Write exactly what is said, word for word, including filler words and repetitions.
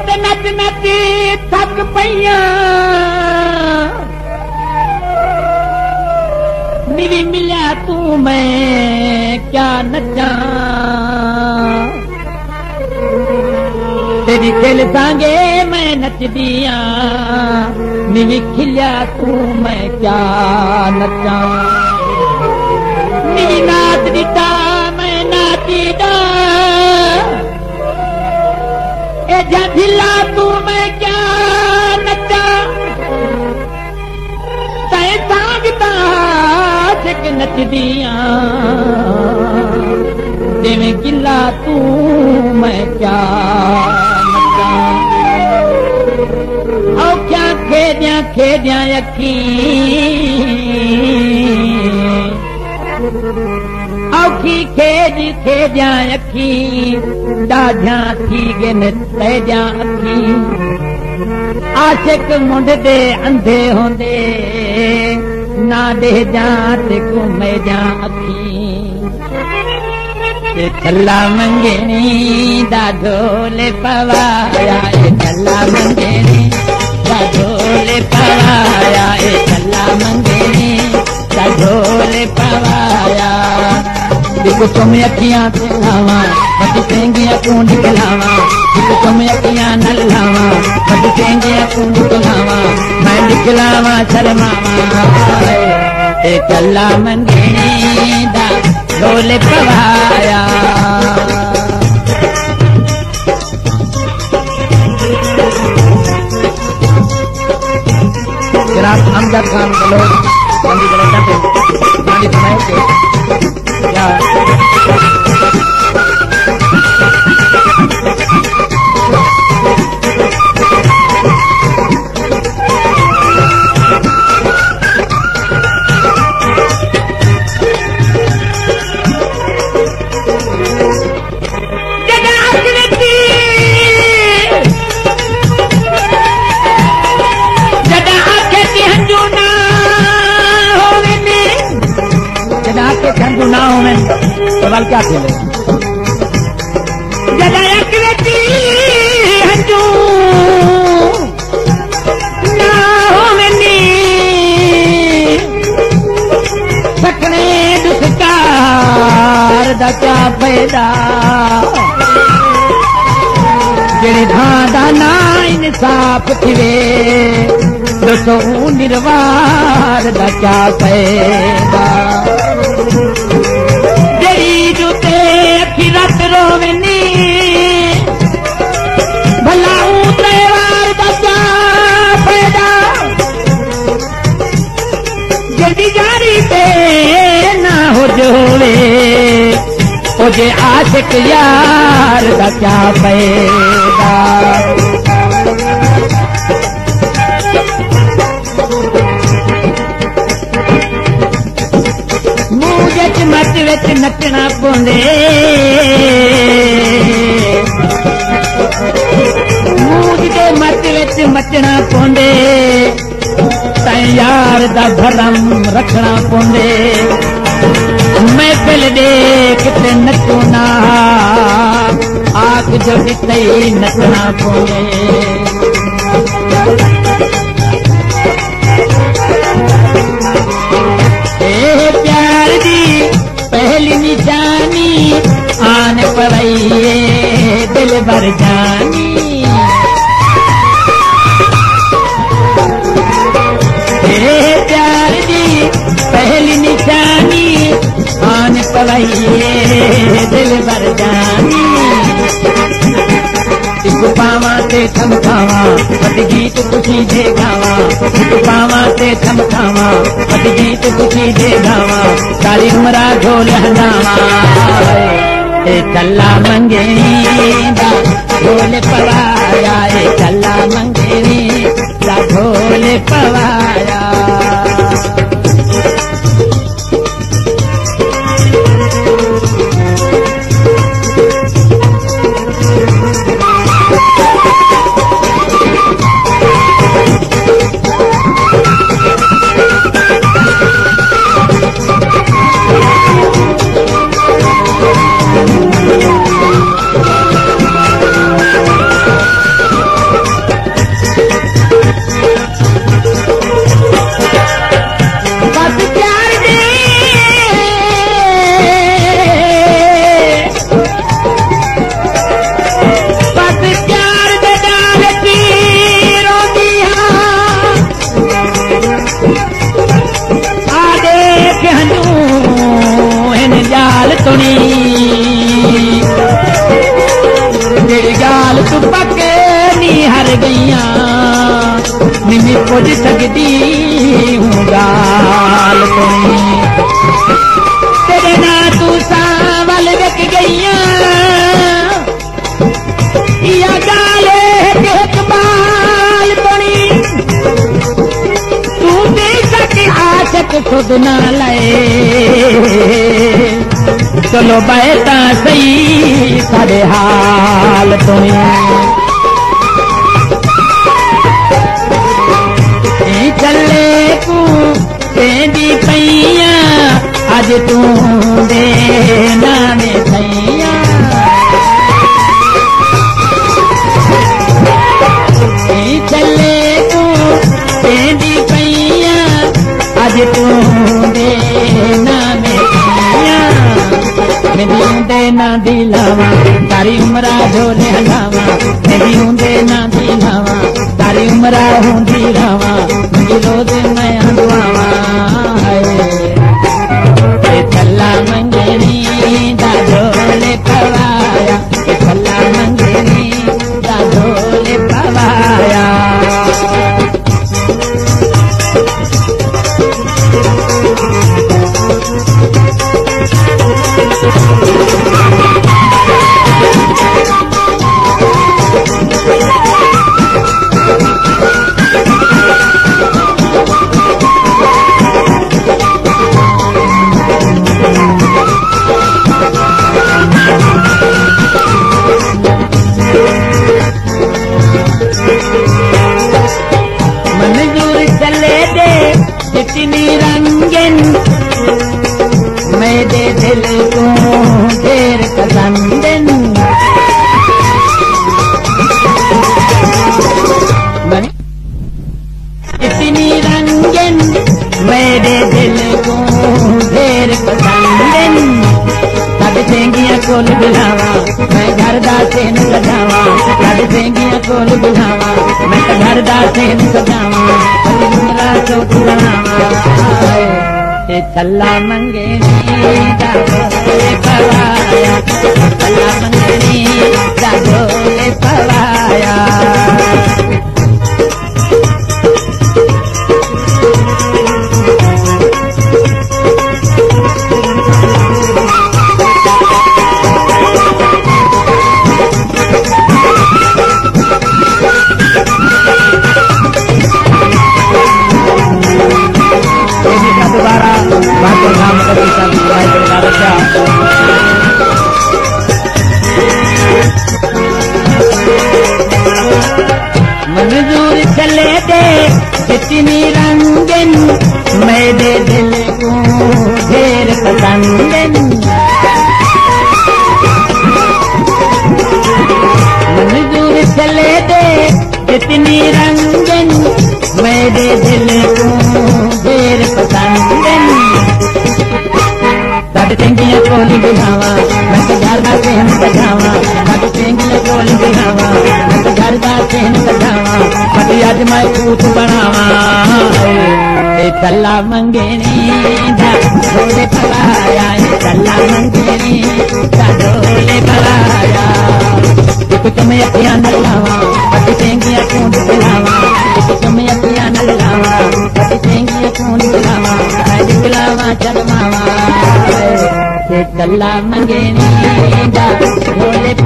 ते नच नच थक पईया मिली मिलिया तू मैं क्या नचा तेरी खेल सांगे मैं नच दिया मिली खिलिया तू मैं क्या नचा मिली नाच दिता मैं नाची दा ए झिला तू मैं क्या नचा तय सांगता सिक नच दिया जिवें गिला तू मैं क्या नचा औखियां खेदियां खेदियां अखी औखी खेद खेदियां अखी ॾाढियां थी गन तैदियां अखी आशिक मुंड दे अंधे होंदे ना ॾेजां ते घुमेजां अखी चला मंगेणी ॾाढोले पवाया चला मंगेणी ॾाढोले पवाया चला मंगेणी ॾाढोले पवाया दिख तुम अखियां से लावा बद पेंगिया तू निकलावा दिख तुम अखियां न लावा बद पेंगिया तू निकलावा मैं निकलावा शर्मावा ए चला मंगेणी दा ढोले पवाया जनाब अमजद खान बलोच गांधी गले गांधी सुनाए थे या ना हो सवाल क्या खेले हंजू ना हो सकने दुखकार दा क्या पैदा जेड़ी धां दा ना इंसाफ थिवे दसो निर्वार दा क्या पैदा जेड़ी जुते अखी रात रोवनी भला त्रेवार दा क्या फायदा जेड़ी जारी पे ना हो जोवे ओ जे आशिक यार दा क्या फायदा मत विच नचना पौंदे मूज दे मत विच मचना पौंदे तैं यार दा भरम रखना पौंदे महफिल देख ते नचो ना आख जो तई नचना पौंदे पहली निशानी आन पवैये दिल भर जानी तेरे प्यार दी पहली निशानी आन पवैये दिल भर जानी एक पावा ते थमकावा पद गीत खुशी दे गावा एक पावा ते थमकावा पद गीत खुशी दे गावा सारी उमरा ढोल हजावा ए चला मंगेणी दा ढोल पवाया ए चला मंगेणी दा ढोल पवाया खुद ना लाए चलो बैठा सही सारे हाल तुम्हें चले को तेरी पैया अज तू दे नाने थैया चले को तेरी पैया अज तू दे नाने थैया मेरी दे ना दिलावा तारी उमरा झोले हलावा मेरी दे ना दिलावा तारी उमरा होंदी रावा रोज मैं दुआवा चला मंगनी दादोले पवाया चला मंगनी दादोले पवाया कितनी रंगन मेरे दिल को ढेर पसंदन कितनी रंगन मेरे दिल को ढेर पसंदन तब सेंगिया कोल बुलावा मैं घर दा सेन सजावा तब सेंगिया कोल बुलावा मैं घर दा सेन सजावा चला मंगनी दादोले पवाया चला मंगनी दादोले पवाया मंजूर चले दे कितनी रंगन मेरे दिल को ढेर पसंदन मंजूर चले दे कितनी रंगन मेरे दिल को ढेर पसंदन साढ़े तेंगिया कोली बिहावा मैं तो घर का सेन सजावा साढ़े तेंगिया कोली बिहावा मैं तो घर का सेन सजावा कभी आज मैं पूत बनावा चला मंगनी दादोले पवाया चला मंगनी दादोले पवाया कुछ मैं अखियां न लावा कभी तेंगिया कौन बुलावा कुछ मैं अखियां न लावा कभी तेंगिया कौन बुलावा दिखलावा चलमावा चला मंगनी दादोले